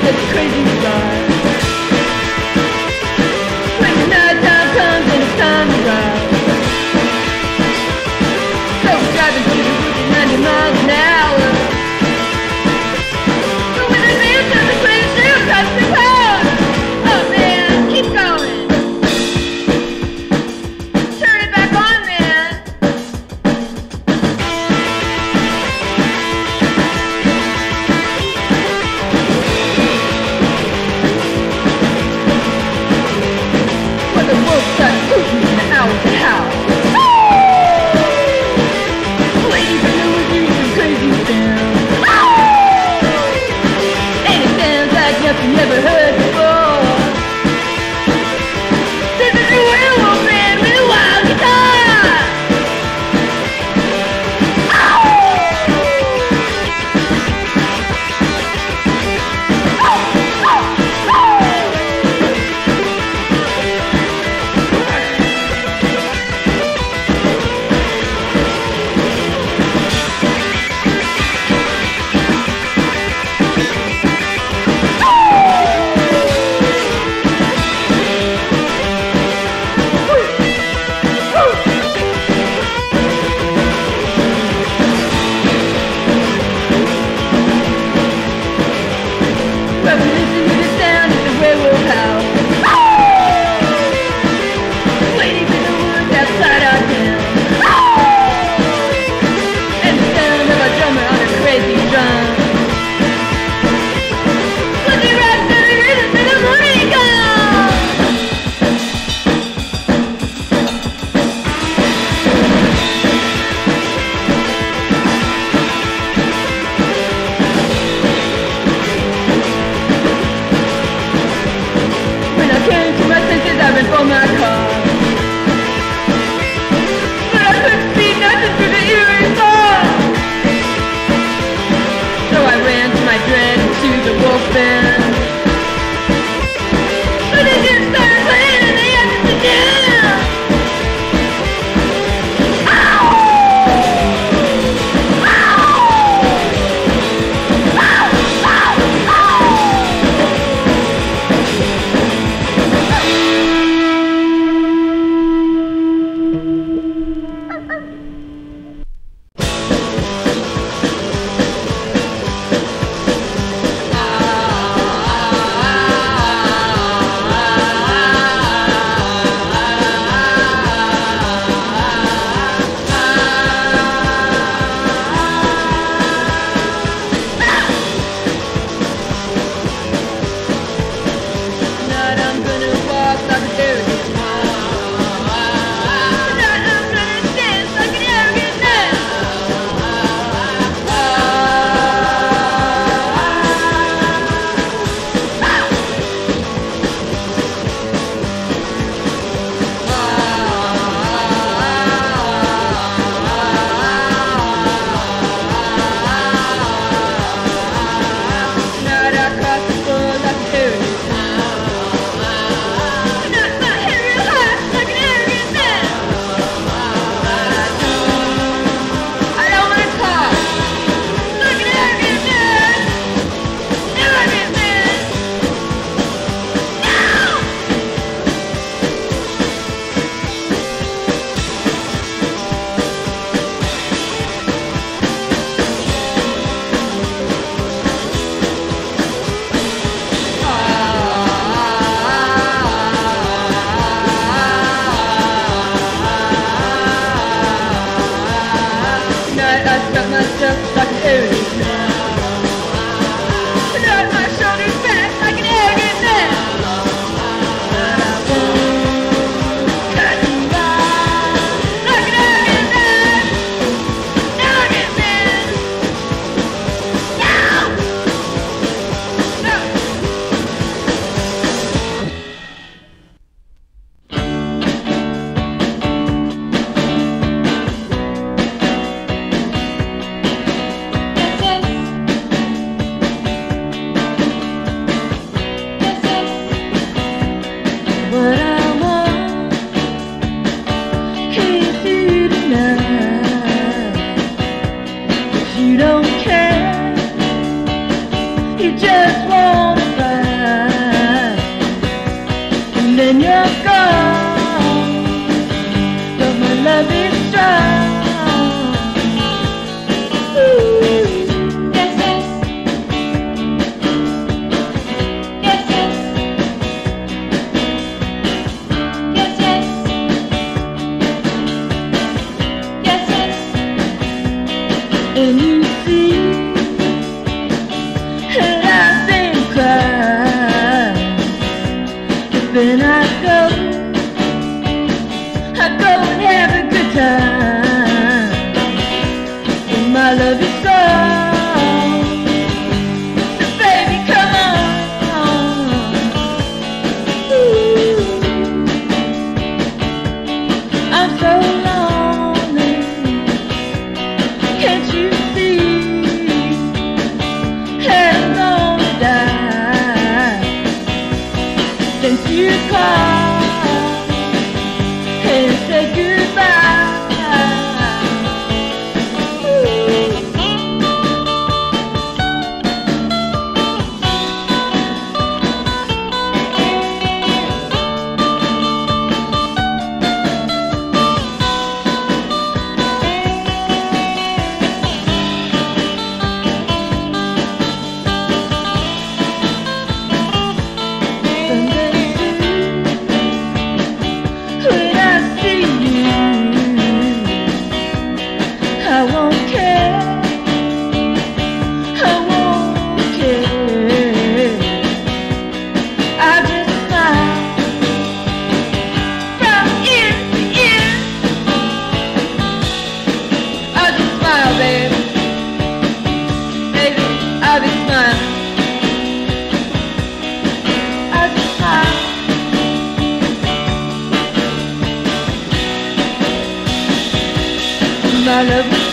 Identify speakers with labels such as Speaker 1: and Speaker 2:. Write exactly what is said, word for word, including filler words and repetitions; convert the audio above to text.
Speaker 1: such a crazy ride. When the night time comes and it's time to ride, so we're driving through the woods at ninety miles an hour. But when the man turns the crazy shit across the road, oh man, keep going. Turn it back on, man. When the wolf starts scooting and the owls that howl, ladies in the woods do some crazy sounds, and it sounds like nothing you ever heard before. This is a werewolf man with a wild guitar. But we listen to the sound of the werewolf howl, waiting in the woods outside our town, and the sound of a drummer on a crazy drum. Looking right to the rhythm till the morning comes. When I came to my senses, I ran for my car, but I couldn't see nothing through the eerie fog. So I ran to my dread and to the wolf band, but they just started playing and they had to sit down. Ow! Ow! Ow! Ow! Tonight I'm gonna walk like an arrogant man. Tonight I'm gonna dance like an arrogant man. Tonight I cross the floor like an arrogant man. Tonight my head real high like an arrogant man. I don't wanna talk like an arrogant man. Arrogant man. No! Tonight I strut myself like an arrogant man. Tonight my shoulders back like an arrogant man. And I won't cut you down like an arrogant man. Arrogant man. No! No! What I want is you tonight. But you don't care. You just wanna smile. I just smile. My love.